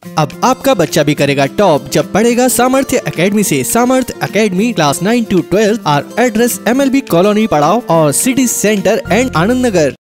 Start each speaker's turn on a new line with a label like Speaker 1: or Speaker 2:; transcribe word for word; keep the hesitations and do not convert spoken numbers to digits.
Speaker 1: अब आपका बच्चा भी करेगा टॉप जब पढ़ेगा सामर्थ्य एकेडमी से। Samarthya academy class nine to twelve. Our address M L B colony Padav और city centre and Anand Nagar.